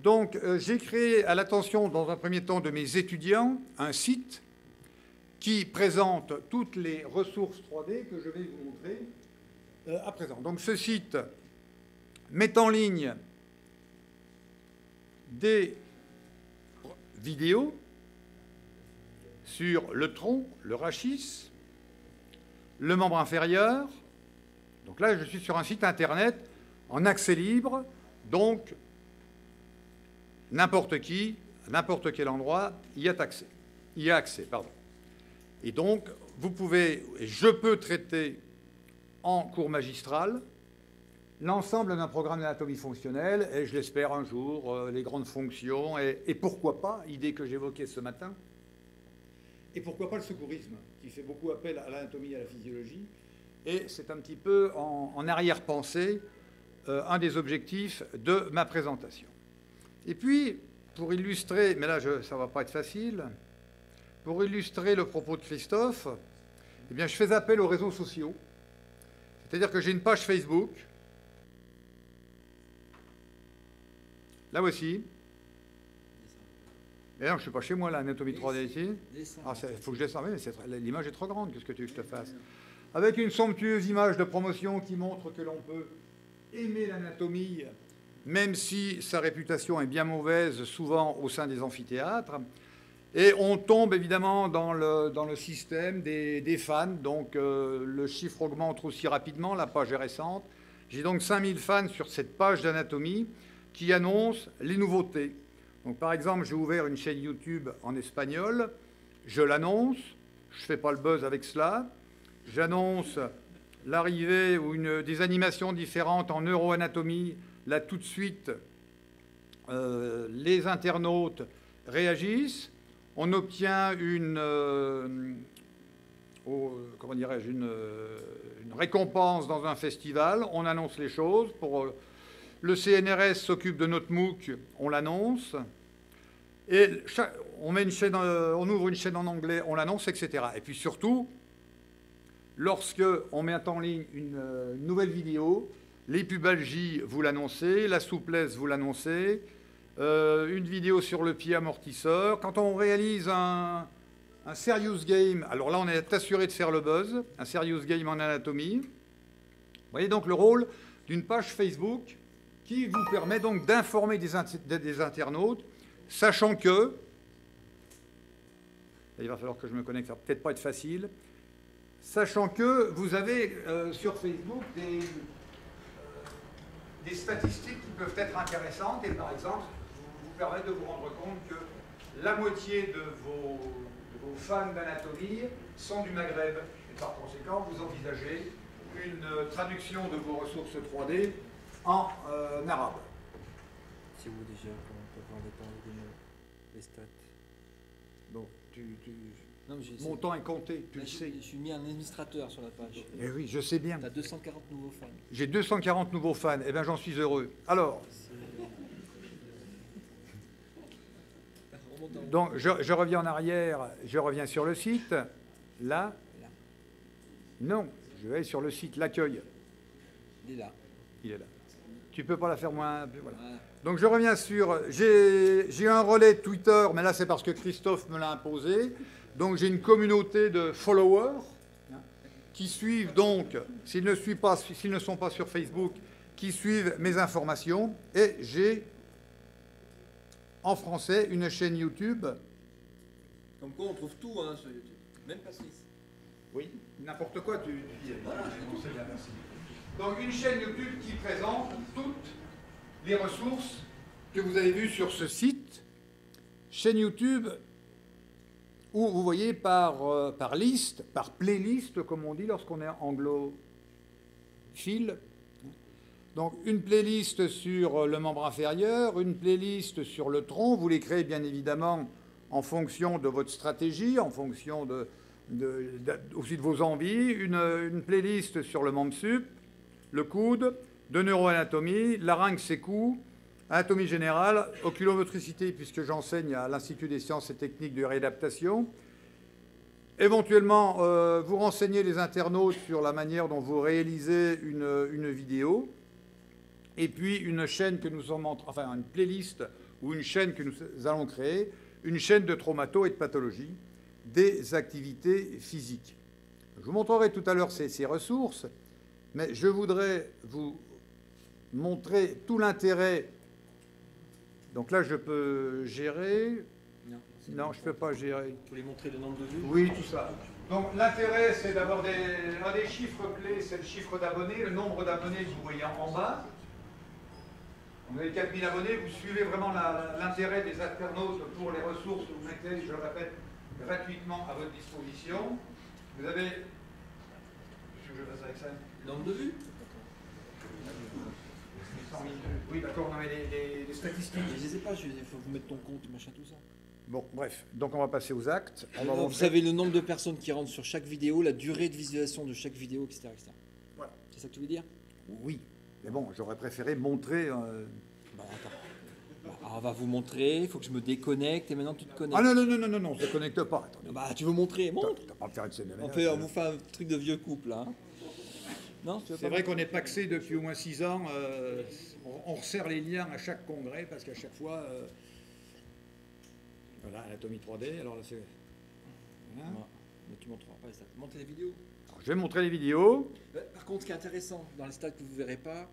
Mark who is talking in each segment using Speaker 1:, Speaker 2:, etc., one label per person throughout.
Speaker 1: Donc, j'ai créé, à l'attention, dans un premier temps, de mes étudiants, un site qui présente toutes les ressources 3D que je vais vous montrer à présent. Donc, ce site met en ligne des vidéos sur le tronc, le rachis, le membre inférieur. Donc là, je suis sur un site Internet en accès libre, donc n'importe qui, à n'importe quel endroit, y a accès. Y a accès, pardon. Et donc, vous pouvez, et je peux traiter en cours magistral l'ensemble d'un programme d'anatomie fonctionnelle, et je l'espère un jour, les grandes fonctions, et pourquoi pas, idée que j'évoquais ce matin, et pourquoi pas le secourisme, qui fait beaucoup appel à l'anatomie et à la physiologie, et c'est un petit peu en arrière-pensée un des objectifs de ma présentation. Et puis, pour illustrer, mais là, ça ne va pas être facile, pour illustrer le propos de Christophe, eh bien, je fais appel aux réseaux sociaux. C'est-à-dire que j'ai une page Facebook. La voici. Mais non, je ne suis pas chez moi, l'anatomie 3D ici. Ah, il faut que je descende. Mais l'image est trop grande, qu'est-ce que tu veux que je te fasse? Avec une somptueuse image de promotion qui montre que l'on peut aimer l'anatomie, même si sa réputation est bien mauvaise, souvent au sein des amphithéâtres. Et on tombe évidemment dans le système des fans, donc le chiffre augmente aussi rapidement, la page est récente. J'ai donc 5000 fans sur cette page d'anatomie qui annonce les nouveautés. Donc par exemple, j'ai ouvert une chaîne YouTube en espagnol, je l'annonce, je ne fais pas le buzz avec cela, j'annonce l'arrivée ou des animations différentes en neuroanatomie. Là, tout de suite, les internautes réagissent. On obtient une récompense dans un festival. On annonce les choses. Pour le CNRS s'occupe de notre MOOC, on l'annonce. Et on ouvre une chaîne en anglais, on l'annonce, etc. Et puis surtout, lorsque on met en ligne une nouvelle vidéo, les pubalgies, vous l'annoncez, la souplesse, vous l'annoncez, une vidéo sur le pied amortisseur. Quand on réalise un serious game, alors là, on est assuré de faire le buzz, un serious game en anatomie. Vous voyez donc le rôle d'une page Facebook qui vous permet donc d'informer des internautes, sachant que, il va falloir que je me connecte, ça va peut-être pas être facile, sachant que vous avez sur Facebook des statistiques qui peuvent être intéressantes et par exemple vous permettent de vous rendre compte que la moitié de vos fans d'anatomie sont du Maghreb et par conséquent vous envisagez une traduction de vos ressources 3D en arabe.
Speaker 2: Si vous déjà on peut voir les stats.
Speaker 1: Bon,
Speaker 2: non,
Speaker 1: mon temps est compté, tu le sais.
Speaker 2: Je suis mis un administrateur sur la page.
Speaker 1: Eh oui, je sais bien.
Speaker 2: Tu as 240 nouveaux fans.
Speaker 1: J'ai 240 nouveaux fans. Eh bien, j'en suis heureux. Alors, donc, je reviens en arrière. Je reviens sur le site. Là. Non, je vais sur le site, l'accueil.
Speaker 2: Il est là.
Speaker 1: Il est là. Tu peux pas la faire moins... Voilà.
Speaker 2: Ouais.
Speaker 1: Donc, je reviens sur... J'ai un relais Twitter, mais là, c'est parce que Christophe me l'a imposé. Donc j'ai une communauté de followers qui suivent donc, s'ils ne sont pas sur Facebook, qui suivent mes informations. Et j'ai en français une chaîne YouTube.
Speaker 2: Comme quoi on trouve tout hein, sur YouTube, même pas Suisse.
Speaker 1: Oui, n'importe quoi tu dis. Voilà, c'est bien, merci. Donc une chaîne YouTube qui présente toutes les ressources que vous avez vues sur ce site. Chaîne YouTube où vous voyez par liste, par playlist, comme on dit lorsqu'on est anglophile. Donc une playlist sur le membre inférieur, une playlist sur le tronc. Vous les créez bien évidemment en fonction de votre stratégie, en fonction aussi de vos envies. Une playlist sur le membre sup, le coude, de neuroanatomie, larynx et cou, anatomie générale, oculomotricité, puisque j'enseigne à l'Institut des sciences et techniques de réadaptation. Éventuellement, vous renseignez les internautes sur la manière dont vous réalisez une vidéo. Et puis une chaîne que nous sommes enfin une playlist ou une chaîne que nous allons créer, une chaîne de traumato et de pathologie, des activités physiques. Je vous montrerai tout à l'heure ces ressources, mais je voudrais vous montrer tout l'intérêt. Donc là, je peux gérer. Non, je ne peux pas gérer.
Speaker 2: Vous voulez montrer le nombre de vues?
Speaker 1: Oui, tout ça. Donc l'intérêt, c'est d'avoir un des chiffres clés, c'est le chiffre d'abonnés, le nombre d'abonnés que vous voyez en bas. Vous avez 4000 abonnés, vous suivez vraiment l'intérêt des internautes pour les ressources que vous mettez, je le répète, gratuitement à votre disposition. Vous avez... Qu'est-ce que je fasse avec ça?
Speaker 2: Nombre de vues?
Speaker 1: 100 000 vues. Oui, d'accord, on avait les statistiques.
Speaker 2: Je ne les ai pas, il faut vous mettre ton compte, machin, tout ça.
Speaker 1: Bon, bref, donc on va passer aux actes.
Speaker 2: Vous savez le nombre de personnes qui rentrent sur chaque vidéo, la durée de visualisation de chaque vidéo, etc. etc.
Speaker 1: Voilà.
Speaker 2: C'est ça que tu veux dire?
Speaker 1: Oui, mais bon, j'aurais préféré montrer...
Speaker 2: Attends. Alors, on va vous montrer, il faut que je me déconnecte et maintenant tu te connectes.
Speaker 1: Ah non, on ne se connecte pas.
Speaker 2: Bah, tu veux montrer, montre.
Speaker 1: Tu vas pas me faire une scène de
Speaker 2: On vous fait un truc de vieux couple, là. Non,
Speaker 1: c'est vrai qu'on est paxé depuis au moins 6 ans. On resserre les liens à chaque congrès parce qu'à chaque fois... Voilà, anatomie 3D. Alors là, c'est... Voilà.
Speaker 2: Mais tu montreras pas les stats. Montre les vidéos.
Speaker 1: Alors, je vais montrer les vidéos.
Speaker 2: Par contre, ce qui est intéressant, dans les stats que vous ne verrez pas,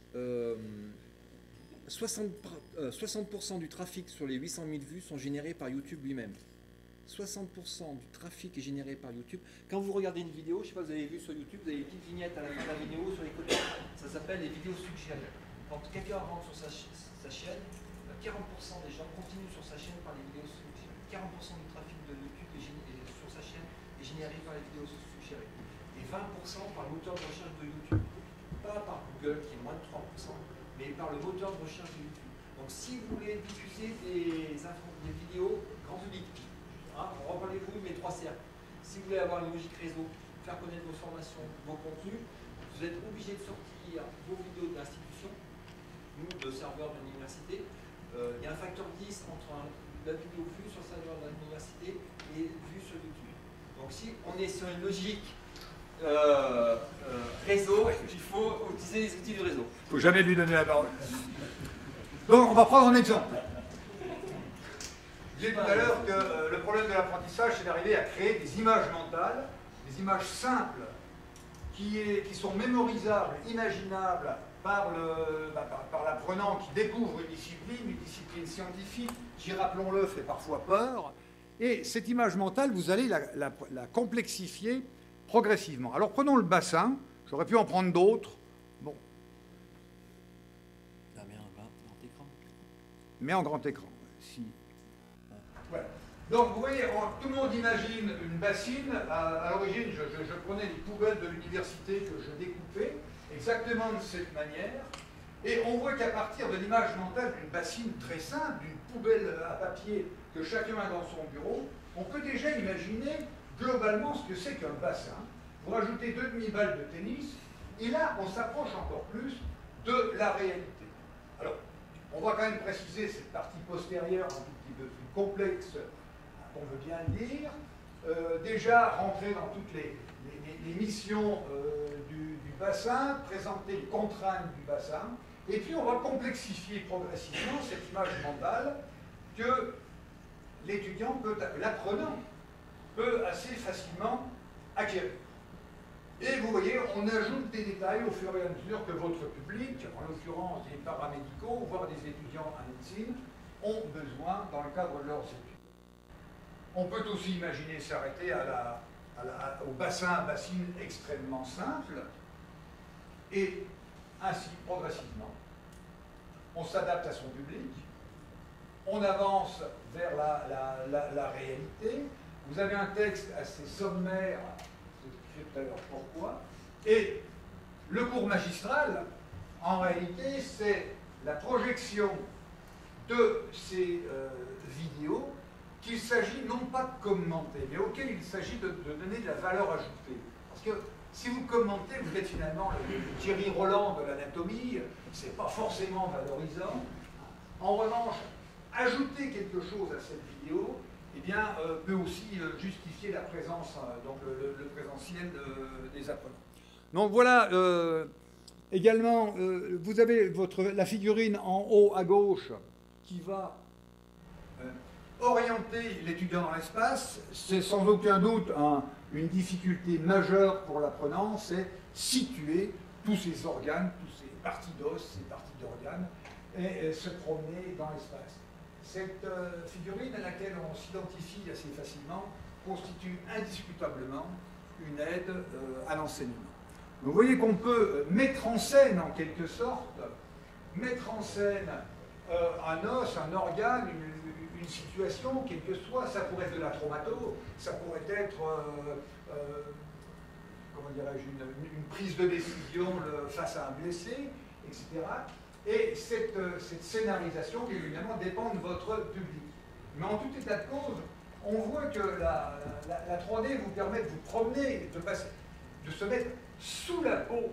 Speaker 2: 60% du trafic sur les 800 000 vues sont générés par YouTube lui-même. 60% du trafic est généré par YouTube. Quand vous regardez une vidéo, je ne sais pas, vous avez vu sur YouTube, vous avez une petite vignette à la fin de la vidéo sur les côtés. Ça s'appelle les vidéos suggérées. Quand quelqu'un rentre sur sa chaîne, 40% des gens continuent sur sa chaîne par les vidéos suggérées. 40% du trafic de YouTube sur sa chaîne est généré par les vidéos suggérées. Et 20% par le moteur de recherche de YouTube. Pas par Google, qui est moins de 3%, mais par le moteur de recherche de YouTube. Donc si vous voulez diffuser des vidéos grand public, on reprend les couilles, mais 3 cercles. Si vous voulez avoir une logique réseau, faire connaître vos formations, vos contenus, vous êtes obligé de sortir vos vidéos d'institution, nous, de serveurs de l'université. Il y a un facteur 10 entre la vidéo vue sur le serveur de l'université et vue sur YouTube. Donc si on est sur une logique réseau, il faut utiliser les outils du réseau.
Speaker 1: Il ne faut jamais lui donner la parole. Donc on va prendre un exemple. Je disais tout à l'heure que le problème de l'apprentissage, c'est d'arriver à créer des images mentales, des images simples, qui sont mémorisables, imaginables par l'apprenant qui découvre une discipline scientifique, qui, rappelons-le, fait parfois peur. Et cette image mentale, vous allez la complexifier progressivement. Alors prenons le bassin, j'aurais pu en prendre d'autres. Bon.
Speaker 2: Ah, mais en grand écran.
Speaker 1: Mais en grand écran, si. Voilà. Donc vous voyez, tout le monde imagine une bassine. À l'origine, je prenais les poubelles de l'université que je découpais exactement de cette manière. Et on voit qu'à partir de l'image mentale d'une bassine très simple, d'une poubelle à papier que chacun a dans son bureau, on peut déjà imaginer globalement ce que c'est qu'un bassin. Vous rajoutez 2 demi-balles de tennis, et là, on s'approche encore plus de la réalité. Alors, on va quand même préciser cette partie postérieure un tout petit peu plus complexe, qu'on veut bien le dire. Déjà, rentrer dans toutes les missions du bassin, présenter les contraintes du bassin, et puis on va complexifier progressivement cette image mentale que l'étudiant l'apprenant peut assez facilement acquérir. Et vous voyez, on ajoute des détails au fur et à mesure que votre public, en l'occurrence des paramédicaux, voire des étudiants en médecine, ont besoin dans le cadre de leurs études. On peut aussi imaginer s'arrêter au bassine extrêmement simple, et ainsi, progressivement, on s'adapte à son public, on avance vers la réalité. Vous avez un texte assez sommaire, je vous expliquerai tout à l'heure pourquoi, et le cours magistral, en réalité, c'est la projection de ces vidéos qu'il s'agit non pas de commenter, mais auquel il s'agit de donner de la valeur ajoutée. Parce que si vous commentez, vous êtes finalement le Thierry Roland de l'anatomie, c'est pas forcément valorisant. En revanche, ajouter quelque chose à cette vidéo, eh bien, peut aussi justifier la présence, donc le présentiel des apprenants. Donc voilà, également, vous avez la figurine en haut à gauche, qui va orienter l'étudiant dans l'espace, c'est sans aucun doute une difficulté majeure pour l'apprenant, c'est situer tous ces organes, toutes ces parties d'os, ces parties d'organes, et se promener dans l'espace. Cette figurine à laquelle on s'identifie assez facilement constitue indiscutablement une aide à l'enseignement. Vous voyez qu'on peut mettre en scène, en quelque sorte, mettre en scène un os, un organe, une situation, quelle que soit. Ça pourrait être de la traumato, ça pourrait être, comment dirais-je, une prise de décision face à un blessé, etc. Et cette scénarisation, évidemment, dépend de votre public. Mais en tout état de cause, on voit que la 3D vous permet de vous promener, de se mettre sous la peau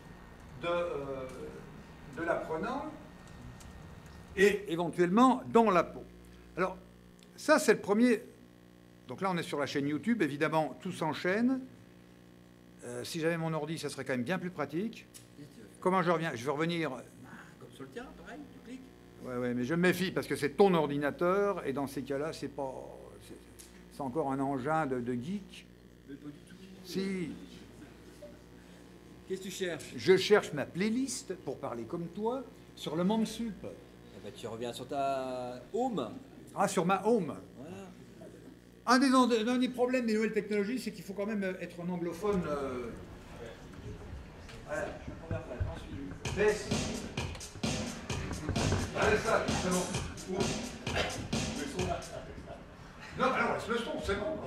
Speaker 1: de l'apprenant et éventuellement dans la peau. Alors, ça, c'est le premier. Donc là, on est sur la chaîne YouTube. Évidemment, tout s'enchaîne. Si j'avais mon ordi, ça serait quand même bien plus pratique. Comment je reviens? Je vais revenir...
Speaker 2: Comme sur le tien, pareil, tu cliques.
Speaker 1: Ouais, mais je me méfie parce que c'est ton ordinateur et dans ces cas-là, c'est pas... C'est encore un engin de geek.
Speaker 2: Mais pas du tout.
Speaker 1: Si.
Speaker 2: Qu'est-ce que tu cherches?
Speaker 1: Je cherche ma playlist, pour parler comme toi, sur le Mamsup.
Speaker 2: Eh ben, tu reviens sur ta home.
Speaker 1: Ah, sur ma home.
Speaker 2: Voilà.
Speaker 1: Un des problèmes des nouvelles technologies, c'est qu'il faut quand même être un anglophone. Voilà. Baisse. Allez, ça, c'est bon. Non, alors, laisse le son, c'est bon.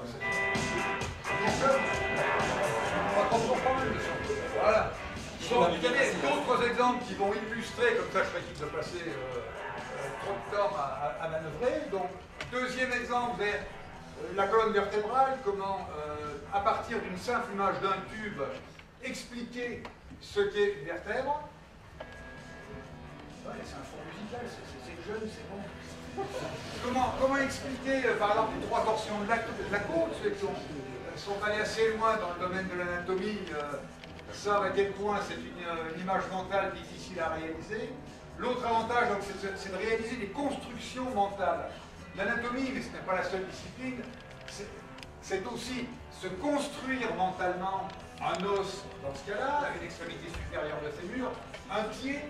Speaker 1: Voilà. Donc, il y a d'autres exemples qui vont illustrer, comme ça je serais quitte de passer trop de temps à manœuvrer. Donc, deuxième exemple, c'est la colonne vertébrale, comment, à partir d'une simple image d'un tube, expliquer ce qu'est une vertèbre. Ouais, c'est un fond musical, c'est jeune, c'est bon. Comment expliquer, par exemple, les trois torsions de la côte, ceux qui sont allés assez loin dans le domaine de l'anatomie, savent à quel point c'est une image mentale difficile à réaliser. L'autre avantage, c'est de réaliser des constructions mentales. L'anatomie, mais ce n'est pas la seule discipline, c'est aussi se construire mentalement un os, dans ce cas-là, une extrémité supérieure de fémur, un pied.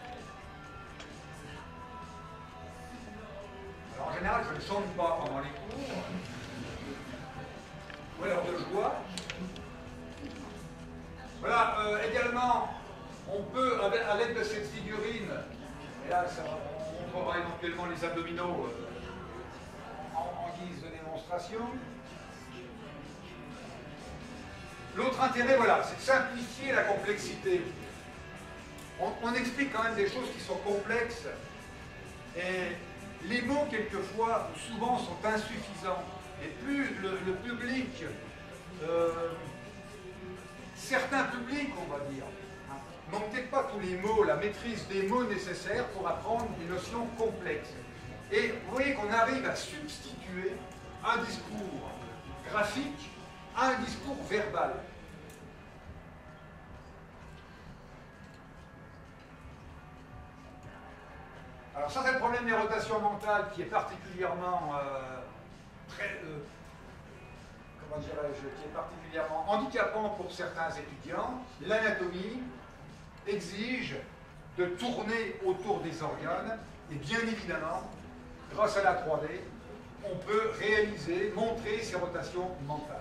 Speaker 1: Alors, en général, je ne chante pas pendant les cours, ou alors de joie. Voilà, également, on peut, à l'aide de cette figurine, et là, on montrera éventuellement les abdominaux en guise de démonstration. L'autre intérêt, voilà, c'est de simplifier la complexité. On explique quand même des choses qui sont complexes, et les mots, quelquefois, ou souvent, sont insuffisants. Et plus le public, certains publics, on va dire, n'ont peut-être pas tous les mots, la maîtrise des mots nécessaires pour apprendre des notions complexes. Et vous voyez qu'on arrive à substituer un discours graphique à un discours verbal. Alors ça, c'est le problème des rotations mentales qui est particulièrement comment dirais-je, qui est particulièrement handicapant pour certains étudiants. L'anatomie exige de tourner autour des organes et bien évidemment, grâce à la 3D, on peut réaliser, montrer ces rotations mentales.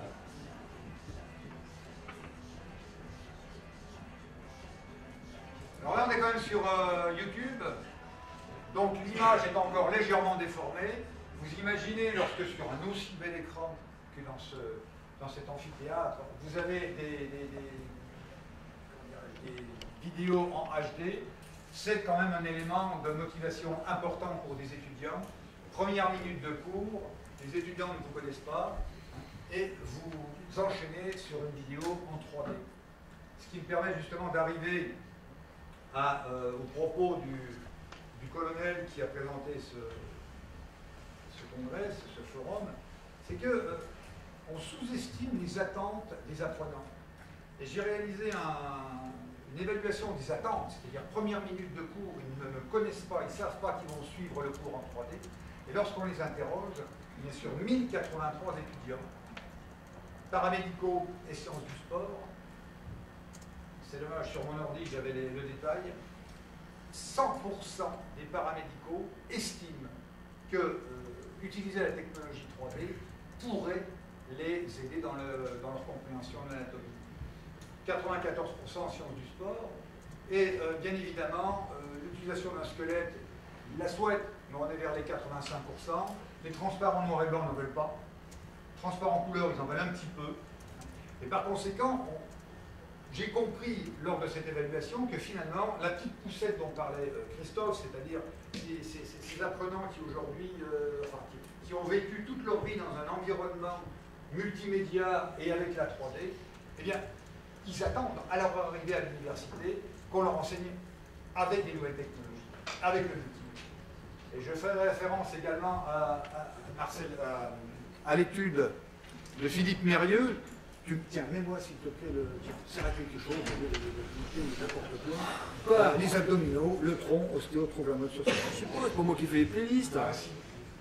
Speaker 1: Alors là, on est quand même sur YouTube, donc l'image est encore légèrement déformée. Vous imaginez, lorsque sur un aussi bel écran que dans cet amphithéâtre, vous avez des vidéos en HD, c'est quand même un élément de motivation important pour des étudiants. Première minute de cours, les étudiants ne vous connaissent pas, et vous enchaînez sur une vidéo en 3D. Ce qui me permet justement d'arriver au propos du colonel qui a présenté ce congrès, ce forum, c'est que on sous-estime les attentes des apprenants. Et j'ai réalisé une évaluation des attentes, c'est-à-dire première minute de cours, ils ne me connaissent pas, ils ne savent pas qu'ils vont suivre le cours en 3D. Et lorsqu'on les interroge, il y a sur 1083 étudiants, paramédicaux et sciences du sport. C'est dommage, sur mon ordi, j'avais le détail. 100% des paramédicaux estiment que utiliser la technologie 3D pourrait les aider dans leur compréhension de l'anatomie. 94% en sciences du sport. Et bien évidemment, l'utilisation d'un squelette, ils la souhaitent, mais on est vers les 85%. Les transparents noir et blanc n'en veulent pas. Transparents couleur, ils en veulent un petit peu. Et par conséquent, j'ai compris lors de cette évaluation que finalement, la petite poussette dont parlait Christophe, c'est-à-dire ces apprenants qui aujourd'hui, qui ont vécu toute leur vie dans un environnement multimédia et avec la 3D, eh bien, ils attendent à leur arrivée à l'université qu'on leur enseigne avec des nouvelles technologies, avec le multimédia. Et je fais référence également à l'étude de Philippe Mérieux. Tiens, mets-moi s'il te plaît, c'est quelque chose, n'importe quoi. Les abdominaux, le tronc, ostéotroglomode, sur ça.
Speaker 2: Je sais pas, c'est pas moi qui fais les playlists.
Speaker 1: Ah, si.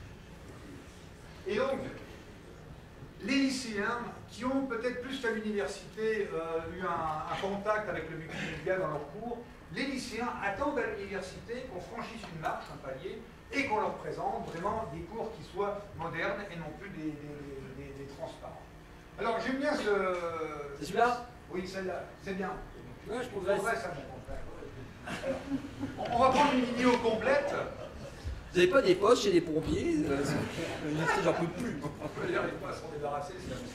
Speaker 1: Et donc, les lycéens qui ont peut-être plus qu'à l'université eu un contact avec le multimédia dans leur cours, les lycéens attendent à l'université qu'on franchisse une marche, un palier, et qu'on leur présente vraiment des cours qui soient modernes et non plus des transparents. Alors j'aime bien ce...
Speaker 2: C'est celui-là?
Speaker 1: Oui, celle-là, c'est bien.
Speaker 2: Ouais, je progresse.
Speaker 1: À mon compte. On va prendre une vidéo complète.
Speaker 2: Vous n'avez pas des poches chez les pompiers? J'en peux plus.
Speaker 1: On peut dire, ils vont s'en débarrasser.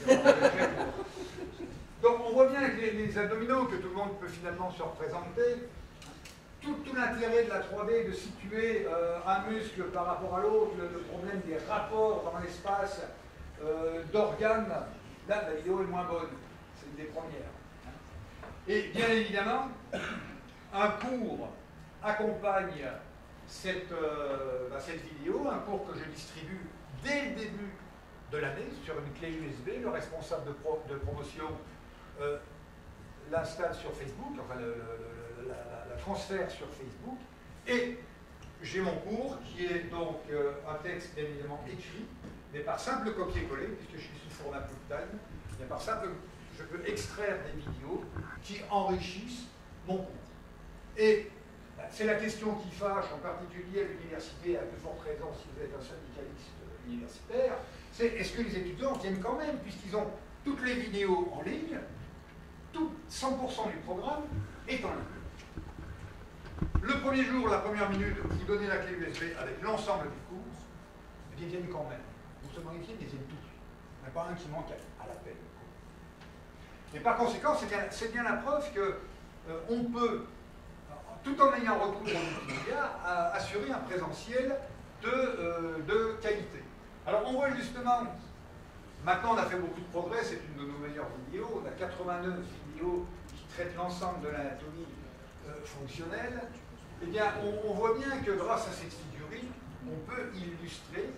Speaker 1: Donc on voit bien avec les abdominaux que tout le monde peut finalement se représenter. Tout l'intérêt de la 3D, de situer un muscle par rapport à l'autre, le problème des rapports dans l'espace, d'organes. Là, la vidéo est moins bonne, c'est une des premières. Et bien évidemment, un cours accompagne cette vidéo, un cours que je distribue dès le début de l'année sur une clé USB. Le responsable de promotion l'installe sur Facebook, enfin la transfère sur Facebook. Et j'ai mon cours qui est donc un texte bien évidemment écrit, mais par simple copier-coller, puisque je suis sous format QuickTime, mais par simple, je peux extraire des vidéos qui enrichissent mon cours. Et c'est la question qui fâche, en particulier à l'université, à plus forte raison si vous êtes un syndicaliste universitaire, c'est est-ce que les étudiants viennent quand même, puisqu'ils ont toutes les vidéos en ligne, 100% du programme est en ligne. Le premier jour, la première minute, vous donnez la clé USB avec l'ensemble du cours, ils viennent quand même. Vous se méfiez, ils viennent tous. Il n'y en a pas un qui manque à l'appel. Et par conséquent, c'est bien la preuve qu'on peut, tout en ayant recours au multimédia, assurer un présentiel de qualité. Alors on voit justement, maintenant on a fait beaucoup de progrès, c'est une de nos meilleures vidéos, on a 89 vidéos qui traitent l'ensemble de l'anatomie fonctionnelle. Eh bien, on voit bien que grâce à cette figurine, on peut illustrer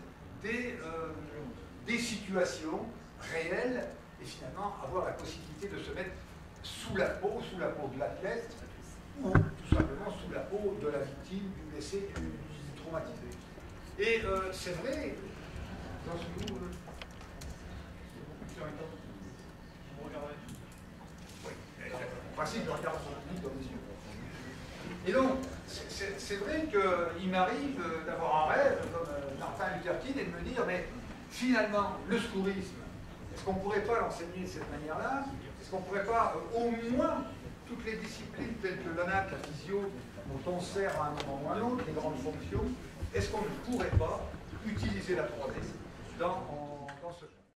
Speaker 1: des situations réelles et finalement avoir la possibilité de se mettre sous la peau de l'athlète ou tout simplement sous la peau de la victime, du blessé, du traumatisé. Et c'est vrai, dans ce coup, en principe, je regarde son public dans les yeux. Et donc, c'est vrai qu'il m'arrive d'avoir un rêve, comme Martin Luther King, et de me dire, mais finalement, le secourisme, est-ce qu'on ne pourrait pas l'enseigner de cette manière-là? Est-ce qu'on ne pourrait pas, au moins, toutes les disciplines telles que l'anat, la physio, dont on sert à un moment ou à un autre, les grandes fonctions, est-ce qu'on ne pourrait pas utiliser la 3D dans ce cas?